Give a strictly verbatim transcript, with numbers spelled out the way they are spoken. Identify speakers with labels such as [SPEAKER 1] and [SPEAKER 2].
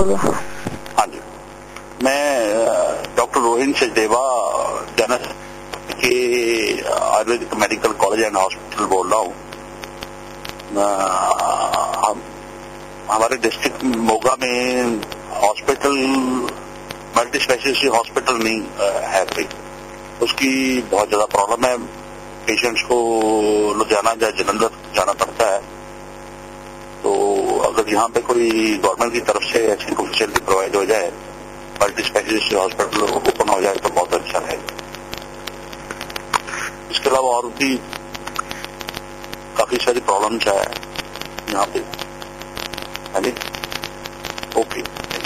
[SPEAKER 1] हाँ जी, मैं डॉक्टर रोहिन सचदेवा जनस के ayurvedic medical college and hospital बोल रहा हूँ। हम हमारे डिस्ट्रिक्ट मोगा में हॉस्पिटल मल्टी स्पेशलिटी हॉस्पिटल नहीं है कोई, उसकी बहुत ज्यादा प्रॉब्लम है। पेशेंट्स को लुधियाना या जलंधर जाना पड़ता है। तो अगर यहाँ पे कोई गवर्नमेंट की तरफ से ऐसी कोई फैसिलिटी प्रोवाइड हो जाए, मल्टी स्पेशलिस्ट हॉस्पिटल ओपन हो जाए तो बहुत अच्छा है। इसके अलावा और भी काफी सारी प्रॉब्लम्स है यहाँ पे। ओके।